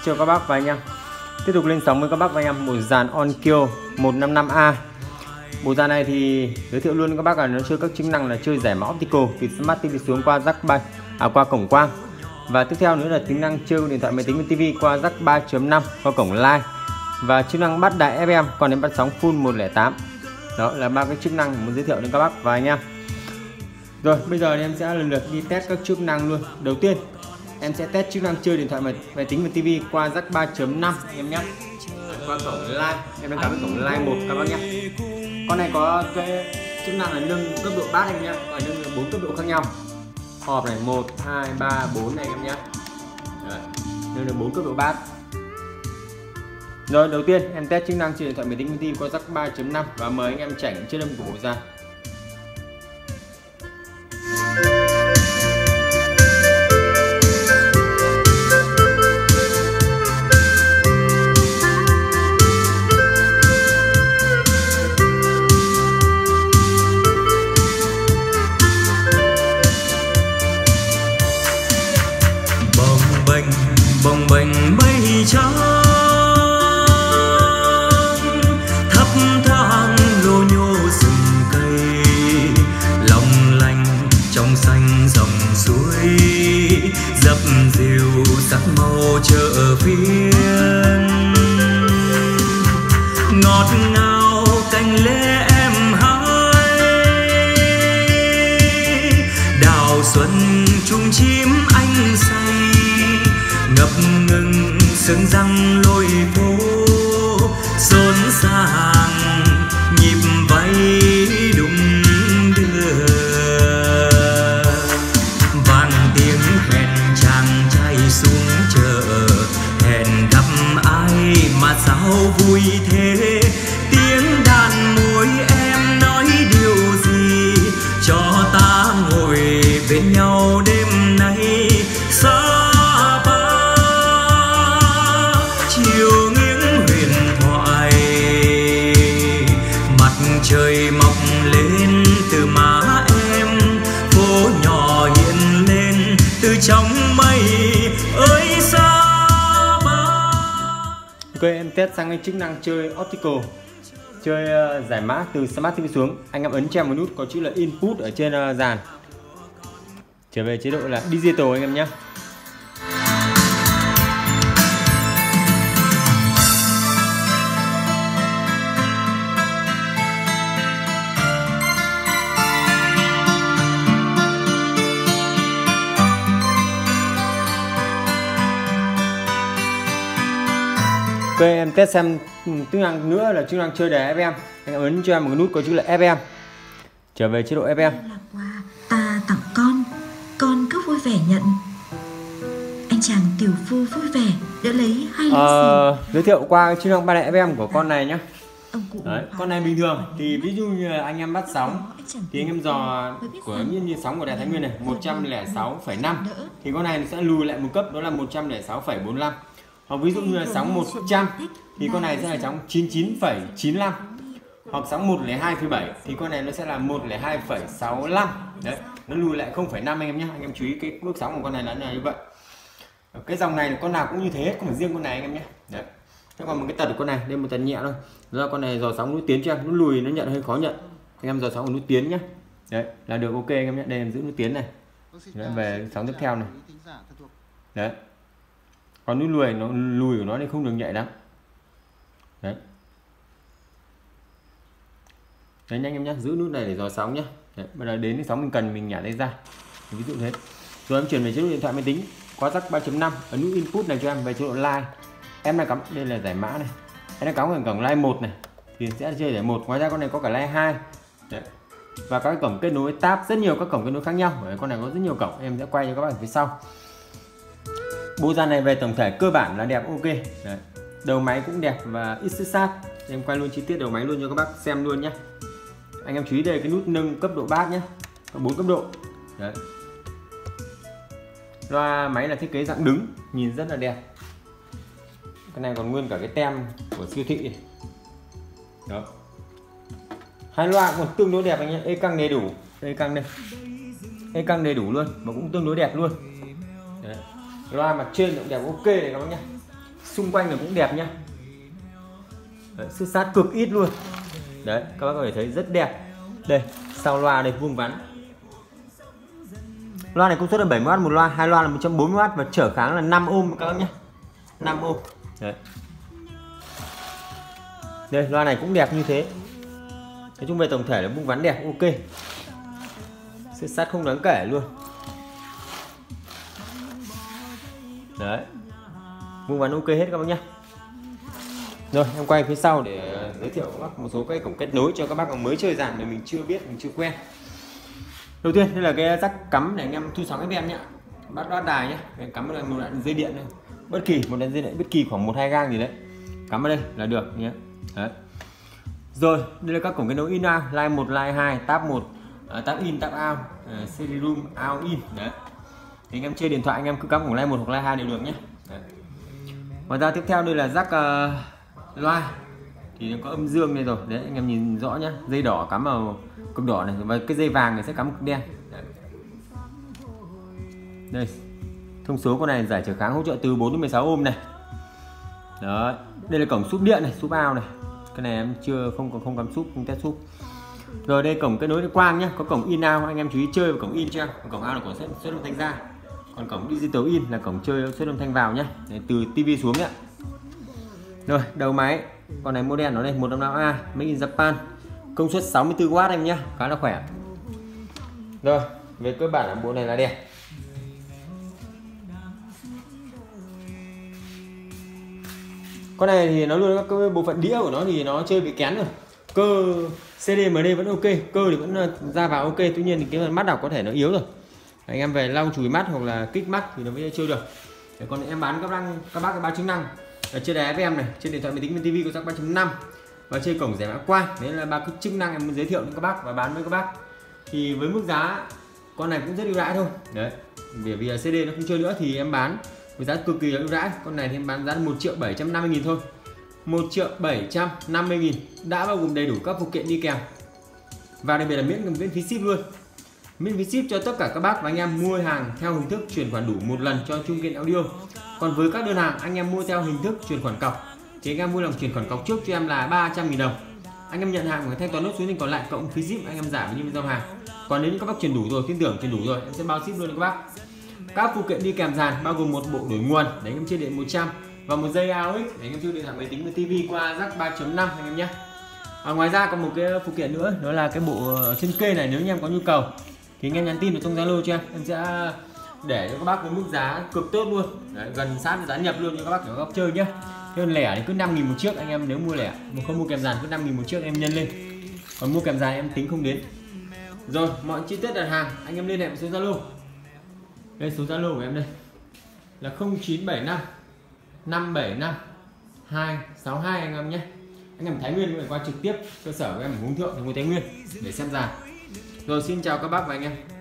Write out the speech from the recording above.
chào các bác và anh em. Tiếp tục lên sóng với các bác và anh em một dàn Onkyo 155A. Bộ dàn này thì giới thiệu luôn các bác là nó chơi các chức năng là chơi giải mã optical từ Smart TV xuống qua jack qua cổng quang. Và tiếp theo nữa là tính năng chơi điện thoại máy tính và TV qua jack 3.5 qua cổng line. Và chức năng bắt đài FM còn đến bắt sóng full 108. Đó là ba cái chức năng muốn giới thiệu đến các bác và anh em. Rồi bây giờ thì em sẽ lần lượt đi test các chức năng luôn. Đầu tiên em sẽ test chức năng chơi điện thoại máy tính và TV qua jack 3.5 em nhé. Qua cổng line, em đang cắm cái cổng line 1 các bác nhé. Con này có cái chức năng là nâng cấp độ bass anh nhé, và nâng 4 cấp độ khác nhau. Họp này 1, 2, 3, 4 này em nhé. Nâng được 4 cấp độ bass. Rồi đầu tiên em test chức năng chơi điện thoại máy tính và TV qua jack 3.5 và mời anh em trải nghiệm chất âm của bộ dàn. Bồng bềnh mây trắng thấp thoáng lô nhô rừng cây, long lanh trong xanh dòng suối, dập dìu sắc màu chợ phiên, ngọt ngào cành lê em hái, đào xuân chung chim anh say, ngập ngừng sương răng lối phố, xôn xàng nhịp váy đung đưa, vang tiếng hẹn chàng trai xuống chợ, hẹn gặp ai mà sao vui thế, tiếng đàn môi em nói điều gì, cho ta ngồi bên nhau đêm nay. Trời mọc lên từ má em, phố nhỏ hiện lên từ trong mây ơi xa bờ. Ok, em test sang cái chức năng chơi optical, chơi giải mã từ Smart TV xuống. Anh em ấn cho em một nút có chữ là input ở trên dàn, trở về chế độ là digital anh em nhé. Ok, em test xem chức năng nữa là chức năng chơi đài FM. Anh ấn cho em một nút có chữ là FM, trở về chế độ FM. Là quà ta tặng con cứ vui vẻ nhận. Anh chàng tiểu phu vui vẻ đã lấy 2 ly xì. Giới thiệu qua chức năng bắt đài FM của con này nhé. Đấy, con này bình thường thì ví dụ như anh em bắt sóng thì anh em dò của như sóng của đài Thái Nguyên này 106,5 thì con này sẽ lùi lại một cấp, đó là 106,45. Hoặc ví dụ như là sóng 100 thì con này sẽ là sóng 99,95, hoặc sóng 102,7 thì con này nó sẽ là 102,65. Đấy, nó lùi lại 0,5 anh em nhé. Anh em chú ý cái bước sóng của con này là như vậy. Cái dòng này con nào cũng như thế, không phải riêng con này anh em nhé. Đấy. Thế còn một cái tật của con này, đây một tật nhẹ thôi. Đó là con này dò sóng nút tiến cho em, nút lùi nó nhận hơi khó nhận. Anh em dò sóng của nút tiến nhé. Đấy, là được ok anh em nhé. Đây em giữ nút tiến này. Đấy, về sóng tiếp theo này. Đấy. Còn nút lùi nó lùi của nó thì không được nhạy lắm. Đấy. Đấy nhanh em nhé, giữ nút này để dò sóng nhé. Đấy, bây giờ đến cái sóng mình cần mình nhả tay ra. Ví dụ thế. Rồi em chuyển về chế độ điện thoại máy tính qua jack 3.5, ấn nút input này cho em về chế độ line. Em đang cắm đây là giải mã này. Em đang cắm ở cổng line 1 này thì sẽ chơi giải 1. Ngoài ra con này có cả line 2. Đấy. Và các cổng kết nối tab, rất nhiều các cổng kết nối khác nhau. Bởi con này có rất nhiều cổng, em sẽ quay cho các bạn phía sau. Bộ dàn này về tổng thể cơ bản là đẹp ok. Đấy. Đầu máy cũng đẹp và ít xước sát. Em quay luôn chi tiết đầu máy luôn cho các bác xem luôn nhé. Anh em chú ý đây cái nút nâng cấp độ bass nhé, có 4 cấp độ. Đấy. Loa máy là thiết kế dạng đứng, nhìn rất là đẹp. Cái này còn nguyên cả cái tem của siêu thị này. Đó. Hai loa còn tương đối đẹp anh nhé, ê căng đầy đủ. Đây căng đây, ê căng đầy đủ luôn mà cũng tương đối đẹp luôn. Đấy. Loa mặt trên cũng đẹp ok này các bác nhé. xung quanh là cũng đẹp nhá. Đấy, xước sát cực ít luôn. Đấy, các bác có thể thấy rất đẹp. Đây, sau loa đây vuông vắn. Loa này công suất là 70W một loa, hai loa là 140W và trở kháng là 5 ohm các bác nhé. 5 ohm. Đấy. Đây, loa này cũng đẹp như thế. Nói chung về tổng thể là vuông vắn đẹp, ok. Xước sát không đáng kể luôn. Đấy. Vuông vắn ok hết các bác nhé. Rồi em quay phía sau để giới thiệu các bác một số cái cổng kết nối cho các bác mới chơi dàn để mình chưa biết, mình chưa quen. Đầu tiên đây là cái rắc cắm để anh em thu sóng FM nhé, bắt loa đài nhé. Em cắm vào một đoạn dây điện này, bất kỳ một đoạn dây điện bất kỳ khoảng 1-2 gang gì đấy, cắm vào đây là được nhé. Đấy. Rồi đây là các cổng kết nối in out, line 1, line 2, tab 1, tab in, tab out, CD-ROM, out in. Đấy. Thì anh em chơi điện thoại anh em cứ cắm cổng line 1 hoặc line 2 đều được nhé. Đấy. Ngoài ra tiếp theo đây là rắc loa thì nó có âm dương đây rồi đấy, anh em nhìn rõ nhá, dây đỏ cắm vào cực đỏ này và cái dây vàng này sẽ cắm cực đen. Đấy. Đây thông số con này giải trở kháng hỗ trợ từ 4 đến 16 ohm này. Đó, đây là cổng súp điện này, súp out này, cái này em chưa không cắm súp, không test súp. Rồi đây cổng kết nối quang nhá, có cổng in out, anh em chú ý chơi vào cổng in chưa, cổng out là cổng xuất âm thanh ra, còn cổng digital in là cổng chơi xuất âm thanh vào nhá. Đấy, từ tivi xuống nhá. Rồi đầu máy con này model nó đây 155A made in Japan, công suất 64W em nhé, khá là khỏe. Rồi về cơ bản là bộ này là đẹp. Con này thì nó luôn các bộ phận đĩa của nó thì nó chơi bị kén rồi, cơ CDMD vẫn ok, cơ thì vẫn ra vào ok, tuy nhiên thì cái mắt đọc có thể nó yếu rồi, anh em về lau chùi mắt hoặc là kích mắt thì nó mới chơi được. Để còn em bán các bác cái 3 chức năng ở trên đài FM này, trên điện thoại máy tính, bên TV có rắc 3.5 và chơi cổng giải mã quang. Đấy là 3 cái chức năng em muốn giới thiệu đến các bác và bán với các bác. Thì với mức giá con này cũng rất ưu đãi thôi. Đấy, vì CD nó không chơi nữa thì em bán với giá cực kỳ là ưu đãi. Con này thì em bán giá 1.750.000 thôi. 1.750.000 đã bao gồm đầy đủ các phụ kiện đi kèm. Và đặc biệt là miễn phí ship luôn. Miễn phí ship cho tất cả các bác và anh em mua hàng theo hình thức chuyển khoản đủ một lần cho Trung Kiên Audio. Còn với các đơn hàng anh em mua theo hình thức chuyển khoản cọc thì anh em mua lòng chuyển khoản cọc trước cho em là 300.000 đồng. Anh em nhận hàng phải thanh toán nốt số tiền còn lại cộng phí ship anh em giảm như giao hàng. Còn nếu như các bác chuyển đủ rồi, tin tưởng chuyển đủ rồi em sẽ bao ship luôn cho các bác. Các phụ kiện đi kèm dàn bao gồm một bộ đổi nguồn để anh em chơi điện 100 và một dây AUX để anh em chơi điện thoại máy tính và TV qua jack 3.5 anh em nhé. Ngoài ra còn một cái phụ kiện nữa đó là cái bộ chân kê này, nếu như em có nhu cầu thì anh em nhắn tin vào trong Zalo cho em sẽ để cho các bác với mức giá cực tốt luôn. Đấy, gần sát với giá nhập luôn cho các bác để các bác chơi nhé. Thế lẻ thì cứ 5.000 một chiếc, anh em nếu mua lẻ mà không mua kèm dàn cứ 5.000 một chiếc em nhân lên, còn mua kèm dàn em tính không đến. Rồi mọi chi tiết đặt hàng anh em liên hệ với số Zalo, đây số Zalo của em đây là 0975 575 262 anh em nhé. Anh em Thái Nguyên có thể qua trực tiếp cơ sở của em ở Hướng Thượng, thành phố Thái Nguyên để xem dàn. Rồi xin chào các bác và anh em.